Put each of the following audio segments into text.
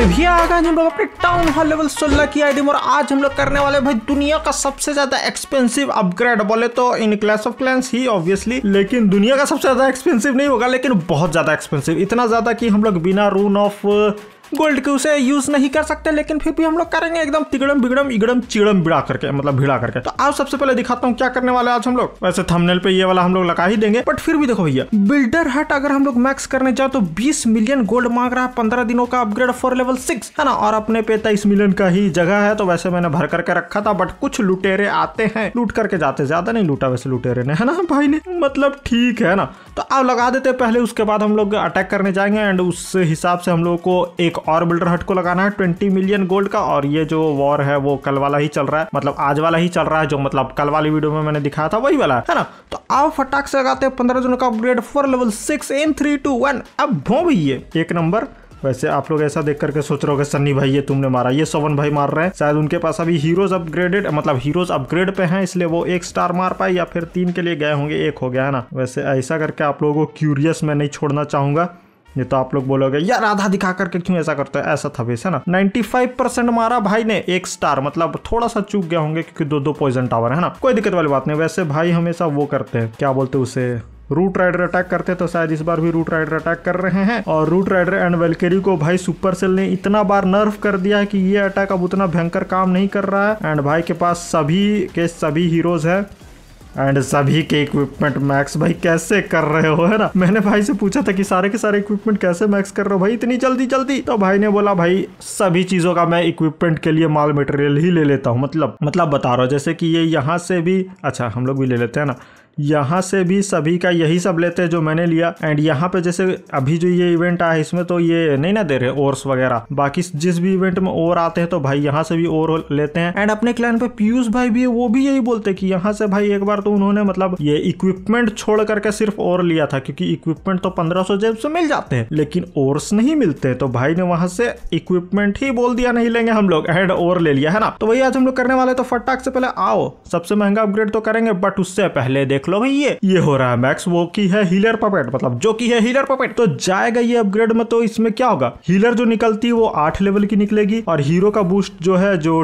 भी आएगा हम लोग अपने टाउन हॉल लेवल 16 की आईडी और आज हम लोग करने वाले भाई दुनिया का सबसे ज्यादा एक्सपेंसिव अपग्रेड। बोले तो इन क्लैश ऑफ क्लैंस ही ऑब्वियसली, लेकिन दुनिया का सबसे ज्यादा एक्सपेंसिव नहीं होगा, लेकिन बहुत ज्यादा एक्सपेंसिव, इतना ज्यादा कि हम लोग बिना रून ऑफ गोल्ड के उसे यूज नहीं कर सकते, लेकिन फिर भी हम लोग करेंगे एकदम तिगड़म बिगड़म इगड़म चिड़म भिड़ा करके, मतलब भिड़ा करके। तो आप सबसे पहले दिखाता हूँ क्या करने वाले आज हम लोग। वैसे थंबनेल पे ये वाला हम लोग लगा ही देंगे, बट फिर भी देखो भैया, बिल्डर हट अगर हम लोग मैक्स करने जाओ तो 20 मिलियन गोल्ड मांग रहा है, 15 दिनों का अपग्रेड फॉर लेवल 6 है ना, और अपने पे 23 मिलियन का ही जगह है। तो वैसे मैंने भर करके रखा था, बट कुछ लुटेरे आते हैं लूट करके जाते, ज्यादा नहीं लूटा वैसे लुटेरे ने, है ना भाई ने, मतलब ठीक है ना। तो आप लगा देते पहले, उसके बाद हम लोग अटैक करने जाएंगे एंड उस हिसाब से हम लोग को एक और बिल्डर हट को लगाना है 20 मिलियन गोल्ड का। और ये जो वॉर है वो कल वाला ही चल रहा है, मतलब आज वाला ही चल रहा है, जो मतलब कल वाली वीडियो में मैंने दिखाया था वही वाला है ना। तो आप फटाक से लगाते हैं 15 दिनों का अपग्रेड फॉर लेवल 6 in 3 2 1। अब भो भैया एक नंबर। वैसे आप लोग ऐसा देख करके सोच रहे होगे सन्नी भाई ये तुमने मारा, ये सोवन भाई मार रहे हैं, शायद उनके पास अभी हीरोज अपग्रेडेड, मतलब हीरोज अपग्रेड पे हैं, इसलिए वो 1 स्टार मार पाए, या फिर 3 के लिए गए होंगे, 1 हो गया है ना। वैसे ऐसा करके आप लोगों को क्यूरियस मैं नहीं छोड़ना चाहूंगा, ये तो आप लोग बोलोगे यार आधा दिखा करके क्यों ऐसा करते हैं, ऐसा था वैसे ना। 95% मारा भाई ने, 1 स्टार, मतलब थोड़ा सा चूक गया होंगे क्योंकि 2 पॉइजन टावर है ना, कोई दिक्कत वाली बात नहीं। वैसे भाई हमेशा वो करते हैं, क्या बोलते हैं उसे, रूट राइडर अटैक करते, तो शायद इस बार भी रूट राइडर अटैक कर रहे हैं। और रूट राइडर एंड वेलकेरी को भाई सुपर सेल ने इतना बार नर्फ कर दिया है कि ये अटैक अब उतना भयंकर काम नहीं कर रहा है। एंड भाई के पास सभी के सभी हीरोज है एंड सभी के इक्विपमेंट मैक्स। भाई कैसे कर रहे हो, है ना। मैंने भाई से पूछा था कि सारे के सारे इक्विपमेंट कैसे मैक्स कर रहे हो भाई इतनी जल्दी जल्दी, तो भाई ने बोला भाई सभी चीजों का मैं इक्विपमेंट के लिए माल मटेरियल ही ले लेता हूँ, मतलब बता रहा हूँ, जैसे कि ये यहाँ से भी, अच्छा हम लोग भी ले लेते हैं ना, यहाँ से भी सभी का यही सब लेते हैं जो मैंने लिया। एंड यहाँ पे जैसे अभी जो ये इवेंट आया है इसमें तो ये नहीं ना दे रहे ओर्स वगैरह, बाकी जिस भी इवेंट में और आते हैं तो भाई यहाँ से भी और लेते हैं। एंड अपने क्लैन पे पीयूष भाई भी है, वो भी यही बोलते हैं कि यहाँ से भाई एक बार तो उन्होंने मतलब ये इक्विपमेंट छोड़ करके सिर्फ और लिया था, क्योंकि इक्विपमेंट तो 1500 जेब से मिल जाते हैं लेकिन ओर्स नहीं मिलते, तो भाई ने वहां से इक्विपमेंट ही बोल दिया नहीं लेंगे हम लोग, एंड और ले लिया है ना। तो वही आज हम लोग करने वाले, तो फटाक से पहले आओ सबसे महंगा अपग्रेड तो करेंगे, बट उससे पहले देख लो भाई ये हो रहा है मैक्स, वो की है हीलर पपेट, मतलब जो की है हीलर पपेट, तो जाएगा ये अपग्रेड में। तो इसमें क्या होगा, हीलर जो निकलती है वो 8 लेवल की निकलेगी, और हीरो का बूस्ट जो है जो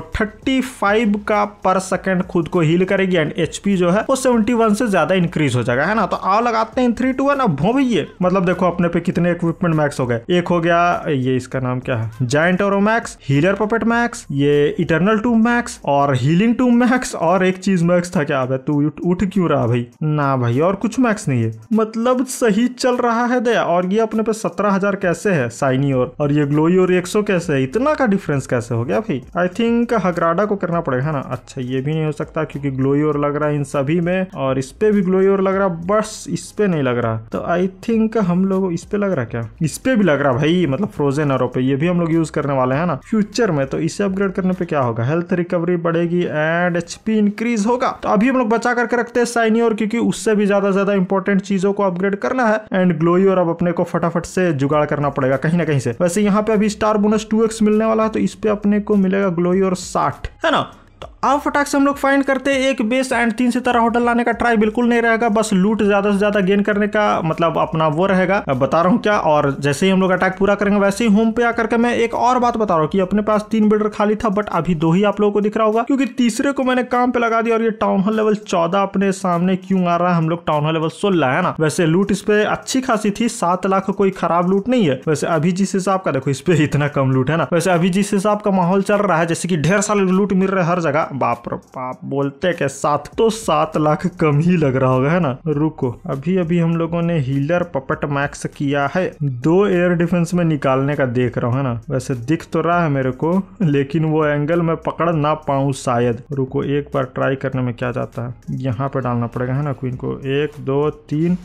35 का पर सेकंड खुद को हील करेगी, एंड एचपी जो है वो 71 से ज्यादा इंक्रीज हो जाएगा, है ना। तो आओ लगाते हैं 3 2 1। अब भो भैया, मतलब देखो अपने पे कितने इक्विपमेंट मैक्स हो गए। एक हो गया ये, इसका नाम क्या है, giant arrow max, healer puppet max, ये इटर्नल टूम मैक्स, और हीलिंग टूम मैक्स, और एक चीज मैक्स था, क्या है तू उठ क्यों रहा भाई, ना भाई और कुछ मैक्स नहीं है, मतलब सही चल रहा है दया। और ये अपने पे 17,000 कैसे है साइनी और ये ग्लोई और 100 कैसे है, इतना का डिफरेंस कैसे हो गया भाई। आई थिंक हगराडा को करना पड़ेगा ना। अच्छा ये भी नहीं हो सकता क्योंकि ग्लोई और लग रहा है इन सभी में, और इस पे भी ग्लोई और लग रहा, बस इस पे नहीं लग रहा। तो आई थिंक हम लोग इस पे लग रहा, क्या इस पे भी लग रहा भाई, मतलब फ्रोजन एरो पे, ये भी हम लोग यूज करने वाले हैं ना फ्यूचर में। तो इसे अपग्रेड करने पे क्या होगा, हेल्थ रिकवरी बढ़ेगी एंड एचपी इंक्रीज होगा। तो अभी हम लोग बचा करके रखते हैं साइनी और, क्योंकि उससे भी ज्यादा इंपॉर्टेंट चीजों को अपग्रेड करना है। एंड ग्लोई और अब अपने को फटाफट से जुगाड़ करना पड़ेगा कहीं ना कहीं से। वैसे यहाँ पे अभी स्टार बोनस 2x मिलने वाला है, तो इस पे अपने को मिलेगा ग्लोई और 60, है ना। तो अब फटाक से हम लोग फाइंड करते हैं एक बेस एंड 3 सितारा होटल लाने का ट्राई बिल्कुल नहीं रहेगा, बस लूट ज्यादा से ज्यादा गेन करने का मतलब अपना वो रहेगा, बता रहा हूँ क्या। और जैसे ही हम लोग अटैक पूरा करेंगे वैसे ही होम पे आकर के मैं एक और बात बता रहा हूँ कि अपने पास 3 बिल्डर खाली था, बट अभी 2 ही आप लोगों को दिख रहा होगा, क्योंकि तीसरे को मैंने काम पे लगा दिया। और ये टाउन हॉल लेवल 14 अपने सामने क्यों आ रहा है, हम लोग टाउन हॉल लेवल 16 है ना। वैसे लूट इस पे अच्छी खासी थी, 7 लाख कोई खराब लूट नहीं है। वैसे अभी जिस हिसाब का देखो इस पे इतना कम लूट है ना। वैसे अभी जिस हिसाब का माहौल चल रहा है, जैसे कि ढेर सारे लूट मिल रहे हर जगह, बाप रे बाप, बोलते के साथ तो 7 लाख कम ही लग रहा होगा, है ना। रुको अभी हम लोगों ने हीलर पपेट मैक्स किया है, 2 एयर डिफेंस में निकालने का देख रहा हूँ, है ना। वैसे दिख तो रहा है मेरे को, लेकिन वो एंगल मैं पकड़ ना पाऊँ शायद। रुको एक बार ट्राई करने में क्या जाता है, यहाँ पे डालना पड़ेगा, है ना क्वीन को। 1 2 3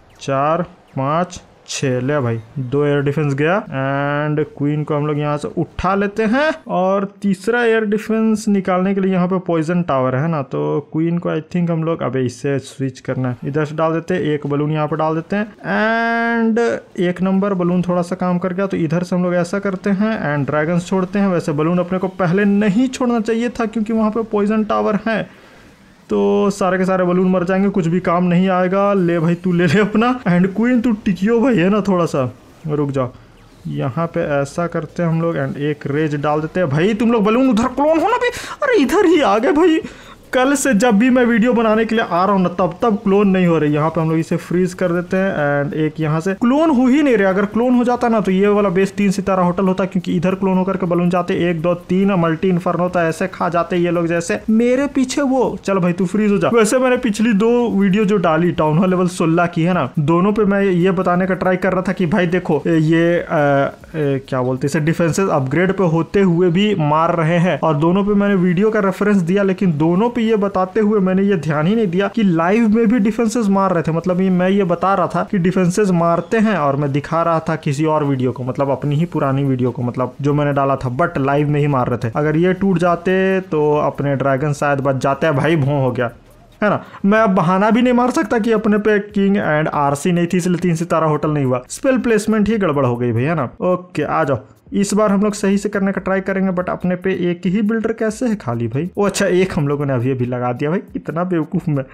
4 5 6 ले भाई, 2 एयर डिफेंस गया। एंड क्वीन को हम लोग यहाँ से उठा लेते हैं, और तीसरा एयर डिफेंस निकालने के लिए यहाँ पे पॉइजन टावर है ना। तो क्वीन को आई थिंक हम लोग अबे इससे स्विच करना है, इधर से डाल देते हैं, एक बलून यहाँ पे डाल देते हैं, एंड 1 नंबर बलून थोड़ा सा काम कर गया। तो इधर से हम लोग ऐसा करते हैं एंड ड्रैगन छोड़ते हैं। वैसे बलून अपने को पहले नहीं छोड़ना चाहिए था क्योंकि वहाँ पे पॉइजन टावर है, तो सारे के सारे बलून मर जाएंगे, कुछ भी काम नहीं आएगा। ले भाई तू ले ले अपना, एंड क्वीन तू टिकियो भाई, है ना, थोड़ा सा रुक जाओ। यहाँ पे ऐसा करते हैं हम लोग एंड एक रेज डाल देते हैं। भाई तुम लोग बलून उधर क्लोन होना भी, अरे इधर ही आ गए भाई। कल से जब भी मैं वीडियो बनाने के लिए आ रहा हूँ ना तब क्लोन नहीं हो रही। यहाँ पे हम लोग इसे फ्रीज कर देते हैं एंड एक यहाँ से क्लोन हो ही नहीं रहे। अगर क्लोन हो जाता ना तो ये वाला बेस 3 सितारा होटल होता, क्योंकि इधर क्लोन होकर के बलून जाते 1 2 3 मल्टी इन्फर्नो होता, ऐसे खा जाते ये लोग। जैसे मेरे पीछे वो, चल भाई तू फ्रीज हो जा। वैसे मैंने पिछली 2 वीडियो जो डाली टाउन हॉल लेवल 16 की है ना, दोनों पे मैं ये बताने का ट्राई कर रहा था कि भाई देखो ये क्या बोलते इसे डिफेंसेस अपग्रेड पे होते हुए भी मार रहे हैं, और दोनों पे मैंने वीडियो का रेफरेंस दिया, लेकिन दोनों ये बताते हुए मैंने ये ध्यान ही नहीं दिया कि लाइव में भी डिफेंसेस मार रहे थे। मतलब मैं ये बता रहा था कि डिफेंसेस मारते हैं और मैं दिखा रहा था किसी और वीडियो को, मतलब अपनी ही पुरानी वीडियो को, मतलब जो मैंने डाला था, बट लाइव में ही मार रहे थे। अगर ये टूट जाते तो अपने ड्रैगन शायद बच जाते हैं। भाई भों हो गया है ना। मैं अब बहाना भी नहीं मार सकता कि अपने पे किंग एंड आरसी नहीं थी इसलिए 3 सितारा होटल नहीं हुआ। स्पेल प्लेसमेंट ही गड़बड़ हो गई भाई, है ना। ओके आ जाओ, इस बार हम लोग सही से करने का ट्राई करेंगे, बट अपने पे एक ही बिल्डर कैसे है खाली भाई। ओ अच्छा, एक हम लोगों ने अभी लगा दिया भाई, इतना बेवकूफ मैं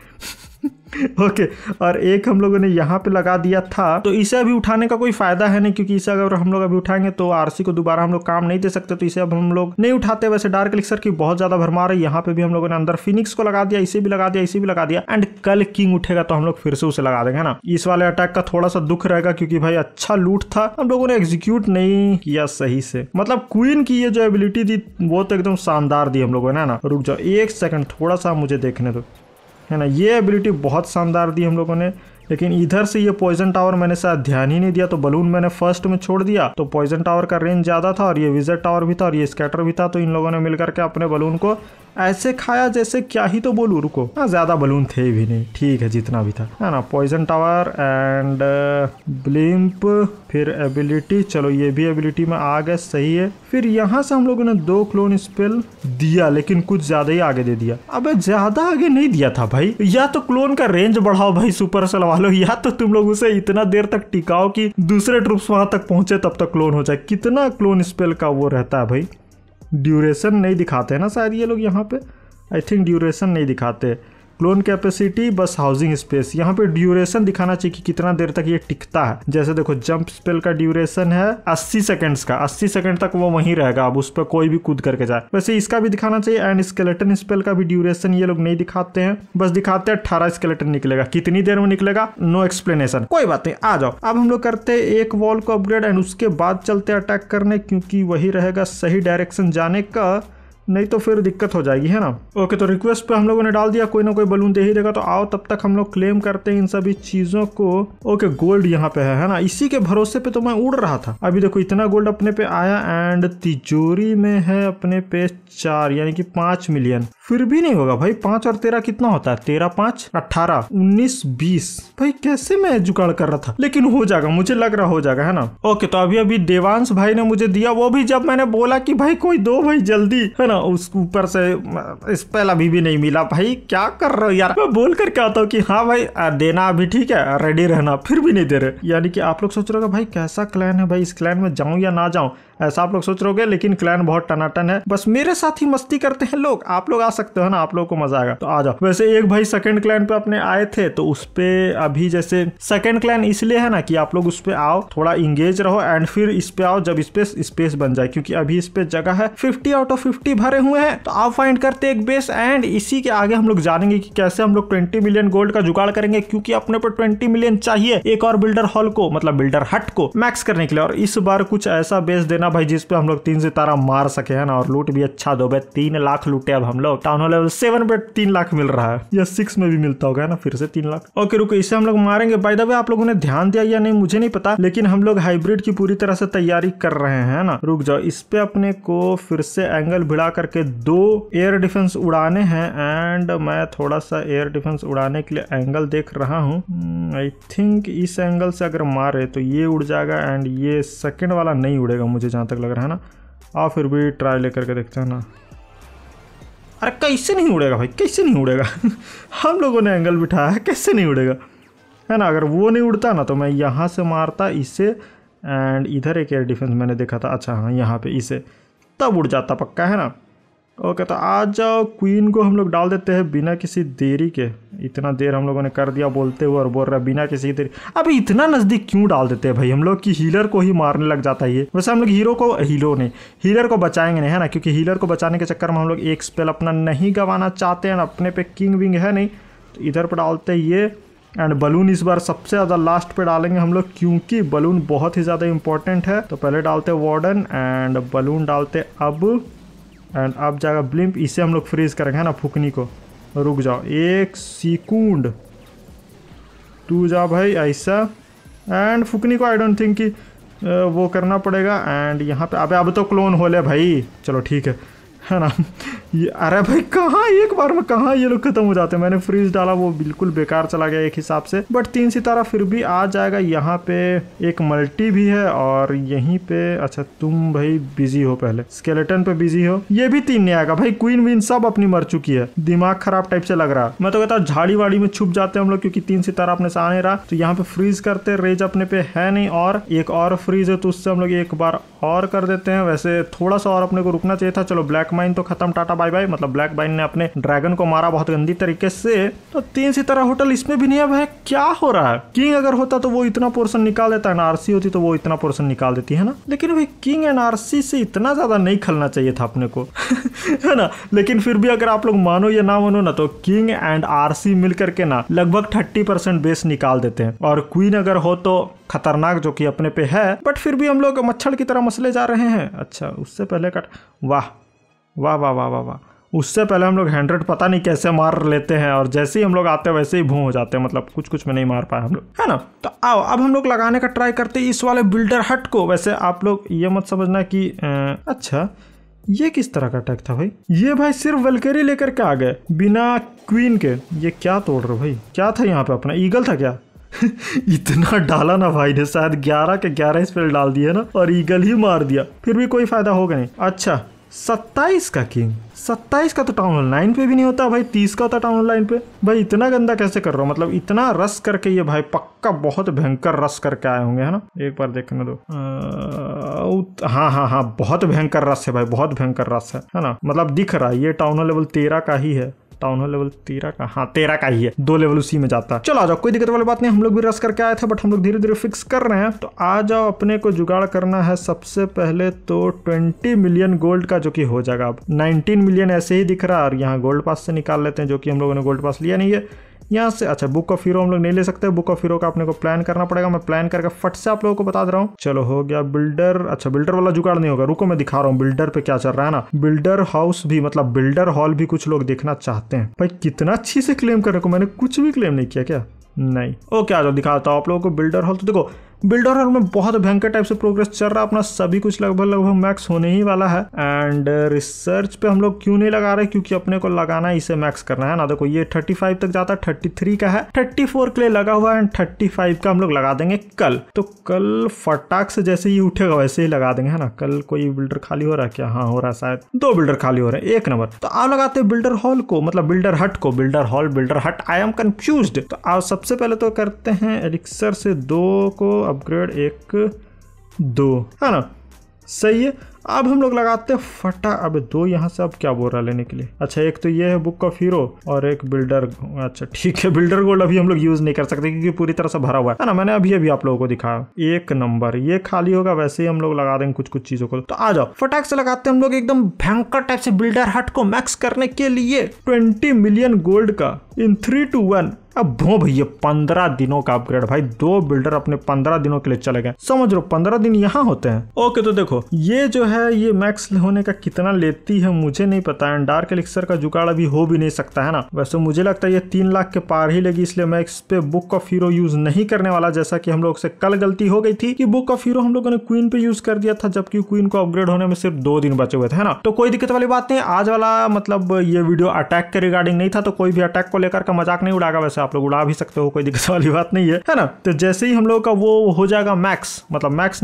ओके और एक हम लोगों ने यहाँ पे लगा दिया था, तो इसे अभी उठाने का कोई फायदा है नहीं, क्योंकि इसे अगर हम लोग अभी उठाएंगे तो आरसी को दोबारा हम लोग काम नहीं दे सकते, तो इसे अब हम लोग नहीं उठाते। वैसे डार्क एलिक्सर की बहुत ज्यादा भरमार है। यहाँ पे भी हम लोगों ने अंदर फिनिक्स को लगा दिया, इसे भी लगा दिया, इसे भी लगा दिया, एंड कल किंग उठेगा तो हम लोग फिर से उसे लगा देंगे ना। इस वाले अटैक का थोड़ा सा दुख रहेगा, क्योंकि भाई अच्छा लूट था, हम लोगों ने एग्जीक्यूट नहीं किया सही से। मतलब क्वीन की ये जो एबिलिटी थी वो तो एकदम शानदार दी हम लोगों ने ना। रुक जाओ 1 सेकंड, थोड़ा सा मुझे देखने दो, है ना। ये एबिलिटी बहुत शानदार दी हम लोगों ने, लेकिन इधर से ये पॉइजन टावर मैंने शायद ध्यान ही नहीं दिया, तो बलून मैंने फर्स्ट में छोड़ दिया, तो पॉइजन टावर का रेंज ज्यादा था, और ये विजिट टावर भी था, और ये स्कैटर भी था, तो इन लोगों ने मिलकर के अपने बलून को ऐसे खाया जैसे क्या ही तो बोलूं। रुको, ज्यादा बलून थे भी नहीं, ठीक है जितना भी था, है ना। पॉइजन टावर एंड ब्लिम्प, फिर एबिलिटी, चलो ये भी एबिलिटी में आ गए, सही है। फिर यहाँ से हम लोगों ने 2 क्लोन स्पेल दिया, लेकिन कुछ ज्यादा ही आगे दे दिया। अबे ज्यादा आगे नहीं दिया था भाई, या तो क्लोन का रेंज बढ़ाओ भाई सुपर सेल वालों, या तो तुम लोग उसे इतना देर तक टिकाओ कि दूसरे ट्रूप्स वहां तक पहुंचे तब तक क्लोन हो जाए। कितना क्लोन स्पेल का वो रहता है भाई। ड्यूरेशन नहीं दिखाते हैं ना शायद ये लोग यहाँ पे, आई थिंक ड्यूरेशन नहीं दिखाते। क्लोन कैपेसिटी बस हाउसिंग स्पेस, यहाँ पे ड्यूरेशन दिखाना चाहिए कि कितना देर तक ये टिकता है। जैसे देखो जंप स्पेल का ड्यूरेशन है 80 सेकंड्स का, 80 सेकंड तक वो वहीं रहेगा, अब उस पर कोई भी कूद करके जाए। वैसे इसका भी दिखाना चाहिए, एंड स्केलेटन स्पेल का भी ड्यूरेशन ये लोग नहीं दिखाते हैं, बस दिखाते हैं 18 स्केलेटन निकलेगा, कितनी देर में निकलेगा नो एक्सप्लेनेशन। कोई बात नहीं, आ जाओ अब हम लोग करते हैं एक वॉल को अपग्रेड, एंड उसके बाद चलते अटैक करने, क्योंकि वही रहेगा सही डायरेक्शन जाने का, नहीं तो फिर दिक्कत हो जाएगी, है ना। ओके तो रिक्वेस्ट पे हम लोगों ने डाल दिया, कोई ना कोई बलून दे ही देगा, तो आओ तब तक हम लोग क्लेम करते हैं इन सभी चीजों को। ओके गोल्ड यहाँ पे है ना, इसी के भरोसे पे तो मैं उड़ रहा था। अभी देखो इतना गोल्ड अपने पे आया, एंड तिजोरी में है अपने पे 4 यानी कि 5 मिलियन। फिर भी नहीं होगा भाई, 5 और 13 कितना होता है, 13 5 18 19 20। भाई कैसे मैं जुगाड़ कर रहा था, लेकिन हो जाएगा, मुझे लग रहा हो जाएगा, है ना। ओके तो अभी देवांश भाई ने मुझे दिया, वो भी जब मैंने बोला कि भाई कोई दो भाई जल्दी, है ना, उस ऊपर से स्पेल अभी भी नहीं मिला। भाई क्या कर रहे हो यार, मैं बोल कर क्या आता हूँ कि हाँ भाई देना अभी ठीक है, रेडी रहना, फिर भी नहीं दे रहे। यानी कि आप लोग सोच रहे हो भाई कैसा क्लैन है भाई, इस क्लैन में जाऊं या ना जाऊं, ऐसा आप लोग सोच रहे होगे, लेकिन क्लैन बहुत टनाटन है। बस मेरे साथ ही मस्ती करते हैं लोग, आप लोग आ सकते हो ना, आप लोगों को मजा आएगा, तो आ जाओ। वैसे एक भाई सेकंड क्लैन पे अपने आए थे, तो उस पे अभी जैसे सेकंड क्लैन इसलिए है ना कि आप लोग उस पे आओ, थोड़ा इंगेज रहो, एंड फिर इस पे आओ जब स्पेस बन जाए, क्योंकि अभी इस पे जगह है 50 आउट ऑफ 50 भरे हुए हैं। तो आप फाइंड करते एक बेस, एंड इसी के आगे हम लोग जानेंगे कि कैसे हम लोग 20 मिलियन गोल्ड का जुगाड़ करेंगे, क्योंकि अपने पर 20 मिलियन चाहिए एक और बिल्डर हॉल को, मतलब बिल्डर हट को मैक्स करने के लिए। और इस बार कुछ ऐसा बेस देना भाई जिसपे हम लोग 3 सितारा मार सके, है ना, और लूट भी अच्छा दो भाई। 3 लाख लूटे अब हम लोग, टाउन हॉल लेवल 7 पे 3 लाख मिल रहा है, या 6 में भी मिलता होगा ना, फिर से 3 लाख। ओके रुको, इसे हम लोग मारेंगे। बाय द वे आप लोगों ने ध्यान दिया या नहीं मुझे नहीं पता, लेकिन हम लोग हाइब्रिड की पूरी तरह से तैयारी कर रहे हैं ना। रुक जाओ, इस पे अपने को फिर से एंगल भिड़ा करके 2 एयर डिफेंस उड़ाने हैं, एंड मैं थोड़ा सा एयर डिफेंस उड़ाने के लिए एंगल देख रहा हूँ। आई थिंक इस एंगल से अगर मारे तो ये उड़ जाएगा, एंड ये सेकंड वाला नहीं उड़ेगा मुझे जहां तक लग रहा है ना। आप फिर भी ट्राई लेकर के देखते हैं ना। अरे कैसे नहीं उड़ेगा भाई, कैसे नहीं उड़ेगा हम लोगों ने एंगल बिठाया है, कैसे नहीं उड़ेगा, है ना। अगर वो नहीं उड़ता ना तो मैं यहाँ से मारता इसे, एंड इधर एक एयर डिफेंस मैंने देखा था, अच्छा हाँ यहाँ पे इसे, तब उड़ जाता पक्का, है ना। ओके, तो आज जाओ क्वीन को हम लोग डाल देते हैं बिना किसी देरी के। इतना देर हम लोगों ने कर दिया बोलते हुए और बोल रहा है बिना किसी देरी। अभी इतना नज़दीक क्यों डाल देते हैं भाई हम लोग, की हीलर को ही मारने लग जाता है ये। वैसे हम लोग हीलर को बचाएंगे नहीं है ना, क्योंकि हीलर को बचाने के चक्कर में हम लोग एक स्पेल अपना नहीं गंवाना चाहते हैं। अपने पे किंग विंग है नहीं, तो इधर पर डालते हैं ये। एंड बलून इस बार सबसे ज़्यादा लास्ट पे डालेंगे हम लोग, क्योंकि बलून बहुत ही ज़्यादा इंपॉर्टेंट है। तो पहले डालते वार्डन एंड बलून डालते अब, एंड अब जाएगा ब्लिम्प। इसे हम लोग फ्रीज करेंगे है ना फुकनी को। रुक जाओ 1 सेकंड, तू जा भाई ऐसा। एंड फुकनी को आई डोंट थिंक कि वो करना पड़ेगा। एंड यहाँ पे अब तो क्लोन हो ले भाई, चलो ठीक है ना। ये अरे भाई कहाँ एक बार में कहाँ ये लोग खत्म हो जाते हैं। मैंने फ्रीज डाला वो बिल्कुल बेकार चला गया एक हिसाब से, बट 3 सितारा फिर भी आ जाएगा। यहाँ पे एक मल्टी भी है और यहीं पे अच्छा तुम भाई बिजी हो, पहले स्केलेटन पे बिजी हो। ये भी 3 नहीं आएगा भाई, क्वीन विन सब अपनी मर चुकी है। दिमाग खराब टाइप से लग रहा है। मैं तो कहता हूँ झाड़ी वाड़ी में छुप जाते हैं हम लोग, क्योंकि 3 सितारा अपने से आने रहा। तो यहाँ पे फ्रीज करते, रेज अपने पे है नहीं और एक और फ्रीज है, तो उससे हम लोग एक बार और कर देते हैं। वैसे थोड़ा सा और अपने को रुकना चाहिए था। चलो ब्लैक माइन तो खत्म, टाटा बाय बाय। मतलब ब्लैक माइन ने अपने ड्रैगन को मारा बहुत गंदी तरीके से। तो 3 सितारा होटल इसमें भी नहीं है भाई, क्या हो रहा है। किंग अगर होता तो वो इतना पोर्शन निकाल देता है, आरसी होती तो वो इतना पोर्शन निकाल देती है ना। लेकिन भाई किंग एंड आरसी से इतना ज्यादा नहीं खेलना चाहिए था अपने को है ना। लेकिन फिर भी अगर आप लोग मानो या ना मानो ना, तो किंग एंड आरसी मिल करके ना लगभग 30% बेस निकाल देते हैं। और क्वीन अगर हो तो खतरनाक, जो कि अपने पे है, बट फिर भी हम लोग मच्छर की तरह मसले जा रहे हैं। अच्छा उससे पहले कट, वाह वाह वाह वाह वाह वाह, उससे पहले हम लोग 100 पता नहीं कैसे मार लेते हैं, और जैसे ही हम लोग आते हैं वैसे ही भूं हो जाते हैं। मतलब कुछ में नहीं मार पाए हम लोग, है ना। तो आओ अब हम लोग लगाने का ट्राई करते हैं इस वाले बिल्डर हट को। वैसे आप लोग ये मत समझना कि अच्छा ये किस तरह का अटैक था भाई। ये भाई सिर्फ वेलकेरी लेकर के आ गए बिना क्वीन के। ये क्या तोड़ रहे भाई, क्या था यहाँ पे, अपना ईगल था क्या इतना डाला ना भाई ने, शायद 11 के 11 स्पेल डाल दिए ना, और ईगल ही मार दिया। फिर भी कोई फायदा होगा नहीं। अच्छा 27 का किंग, 27 का तो टाउन हॉल 9 पे भी नहीं होता भाई, 30 का होता टाउन हॉल 9 पे। भाई इतना गंदा कैसे कर रहा हूँ, मतलब इतना रस करके ये भाई पक्का बहुत भयंकर रस करके आए होंगे, है ना। एक बार देखने दो। हाँ बहुत भयंकर रस है भाई, बहुत भयंकर रस है ना। मतलब दिख रहा है ये टाउन हॉल लेवल 13 का ही है। टाउन हॉल लेवल 13 का, हाँ 13 का ही है, 2 लेवल उसी में जाता है। चलो आ जाओ, कोई दिक्कत वाली बात नहीं। हम लोग भी रस करके आए थे, बट हम लोग धीरे धीरे फिक्स कर रहे हैं। तो आ जाओ, अपने को जुगाड़ करना है सबसे पहले तो 20 मिलियन गोल्ड का, जो कि हो जाएगा। अब 19 मिलियन ऐसे ही दिख रहा है, और यहाँ गोल्ड पास से निकाल लेते हैं, जो कि हम लोगों ने गोल्ड पास लिया नहीं है यहाँ से। अच्छा बुक ऑफ हीरो हम लोग नहीं ले सकते, बुक ऑफ हीरो का अपने को प्लान करना पड़ेगा। मैं प्लान करके फट से आप लोगों को बता दे रहा हूँ। चलो हो गया बिल्डर। अच्छा बिल्डर वाला जुगाड़ नहीं होगा, रुको मैं दिखा रहा हूँ बिल्डर पे क्या चल रहा है ना। बिल्डर हाउस भी, मतलब बिल्डर हॉल भी कुछ लोग देखना चाहते हैं। भाई कितना अच्छी से क्लेम करने को, मैंने कुछ भी क्लेम नहीं किया क्या, नहीं। ओके आ जाओ दिखाता हूँ आप लोगों को बिल्डर हॉल। तो देखो बिल्डर हॉल में बहुत भयंकर टाइप से प्रोग्रेस चल रहा है अपना, सभी कुछ लगभग मैक्स होने ही वाला है। एंड रिसर्च पे हम लोग क्यों नहीं लगा रहे, क्योंकि अपने को लगाना है, इसे मैक्स करना है ना। देखो ये 35 तक जाता है, 33 का है, 34 के लिए लगा हुआ है, एंड 35 का हम लोग लगा देंगे कल। तो कल फटाक से जैसे ही उठेगा वैसे ही लगा देंगे, है ना। कल कोई बिल्डर खाली हो रहा है क्या, हाँ हो रहा है शायद, 2 बिल्डर खाली हो रहे हैं, 1 नंबर। तो आप लगाते हैं बिल्डर हॉल को, मतलब बिल्डर हट को, बिल्डर हॉल बिल्डर हट, आई एम कंफ्यूज्ड। तो आप सबसे पहले तो करते हैं एलिक्सर से 2 को अपग्रेड, 1 2, है ना, सही है। अब हम लोग लगाते हैं फटा। अब 2 यहाँ से अब क्या बोल रहा है लेने के लिए। अच्छा एक तो ये है बुक ऑफ हीरो और एक बिल्डर। अच्छा ठीक है, बिल्डर गोल्ड अभी हम लोग यूज नहीं कर सकते क्योंकि पूरी तरह से भरा हुआ है ना। मैंने अभी आप लोगों को दिखाया 1 नंबर, ये खाली होगा, वैसे ही हम लोग लगा देंगे कुछ चीजों को। तो आ जाओ फटाक से लगाते हैं हम लोग एकदम भयंकर टाइप से बिल्डर हट को मैक्स करने के लिए 20 मिलियन गोल्ड का इन 3 2 1। अब भो भैया 15 दिनों का अपग्रेड भाई, 2 बिल्डर अपने 15 दिनों के लिए चले गए, समझ लो 15 दिन यहाँ होते हैं। ओके तो देखो ये जो है ये मैक्स होने का कितना लेती है मुझे नहीं पता है। डार्क एलिक्सर का जुगाड़ अभी हो भी नहीं सकता है ना। वैसे मुझे लगता है ये 3 लाख के पार ही लेगी, इसलिए मैं इस पे बुक ऑफ हीरो यूज नहीं करने वाला। जैसा कि हम लोग से कल गलती हो गई थी कि बुक ऑफ हीरो हम लोगों ने क्वीन पे यूज कर दिया था, जबकि क्वीन को अपग्रेड होने में सिर्फ 2 दिन बचे हुए थे, है ना। तो कोई दिक्कत वाली बात नहीं। आज वाला मतलब ये वीडियो अटैक के रिगार्डिंग नहीं था, तो कोई भी अटैक को लेकर का मजाक नहीं उड़ाएगा। वैसे आप लोग उड़ा भी सकते हो, कोई दिक्कत वाली बात नहीं है ना। तो जैसे ही हम लोग का वो हो जाएगा मैक्स, मतलब मैक्स नहीं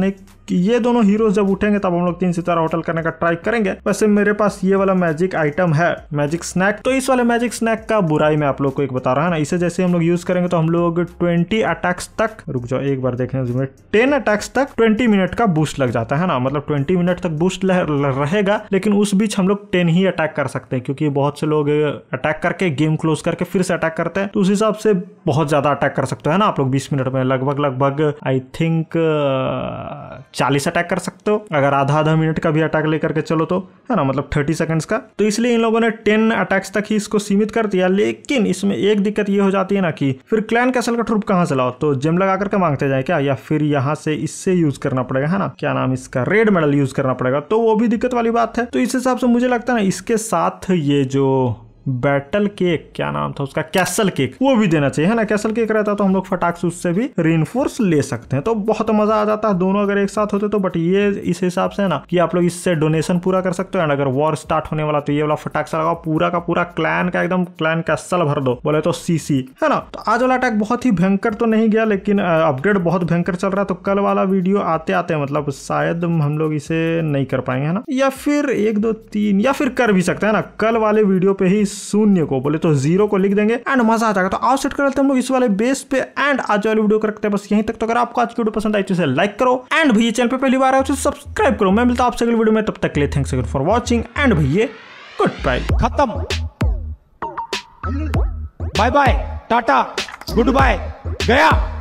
ये दोनों हीरोज जब उठेंगे तब हम लोग 3 सितारा होटल करने का ट्राई करेंगे। वैसे मेरे पास ये वाला मैजिक आइटम है, मैजिक स्नैक। तो इस वाले मैजिक स्नैक का बुराई मैं आप लोग को एक बता रहा हूँ ना, इसे जैसे हम लोग यूज करेंगे तो हम लोग 20 अटैक्स तक, रुक जाओ एक बार देखें, 10 अटैक्स तक 20 मिनट का बूस्ट लग जाता है ना, मतलब 20 मिनट तक बूस्ट रहेगा, लेकिन उस बीच हम लोग 10 ही अटैक कर सकते हैं, क्योंकि बहुत से लोग अटैक करके गेम क्लोज करके फिर से अटैक करते हैं, तो उस हिसाब से बहुत ज्यादा अटैक कर सकते हो, है ना आप लोग 20 मिनट में लगभग आई थिंक 40 अटैक कर सकते हो, अगर आधा मिनट का भी अटैक लेकर के चलो तो, है ना, मतलब 30 सेकंड्स का। तो इसलिए इन लोगों ने 10 अटैक्स तक ही इसको सीमित कर दिया। लेकिन इसमें एक दिक्कत ये हो जाती है ना कि फिर क्लैन कैसल का ट्रूप कहाँ से लाओ, तो जेम लगा करके मांगते जाए क्या, या फिर यहाँ से इससे यूज करना पड़ेगा, है ना, क्या नाम इसका, रेड मेडल यूज करना पड़ेगा, तो वो भी दिक्कत वाली बात है। तो इस हिसाब से मुझे लगता है ना इसके साथ ये जो बैटल केक, क्या नाम था उसका, कैसल केक, वो भी देना चाहिए, है ना। कैसल केक रहता तो हम लोग फटाक से उससे भी रीइंफोर्स ले सकते हैं, तो बहुत मजा आ जाता है दोनों अगर एक साथ होते तो। बट ये इस हिसाब से है ना कि आप लोग इससे डोनेशन पूरा कर सकते हो, एंड अगर वॉर स्टार्ट होने वाला तो ये वाला फटाक से लगाओ, पूरा का पूरा क्लैन का एकदम क्लैन कैसल भर दो, बोले तो सीसी, है ना। तो आज वाला अटैक बहुत ही भयंकर तो नहीं गया, लेकिन अपडेट बहुत भयंकर चल रहा है, तो कल वाला वीडियो आते आते मतलब शायद हम लोग इसे नहीं कर पाएंगे, है ना, या फिर 1 2 3 या फिर कर भी सकते हैं ना, कल वाले वीडियो पे ही 0 को बोले तो 0 को लिख देंगे एंड मजा आ जाएगा। तो आओ सेट कर लेते हैं हम लोग इस वाले बेस पे, एंड आज वाली वीडियो करते हैं बस यहीं तक। तो अगर आपको आज की वीडियो पसंद आई तो इसे लाइक करो, एंड भैया चैनल पे पहली बार आए तो सब्सक्राइब करो। मैं मिलता हूं आपसे अगली वीडियो में, तब तक के लिए thanks again for watching, and भैया गुड बाय। खत्म, bye bye, tata, good bye, गया।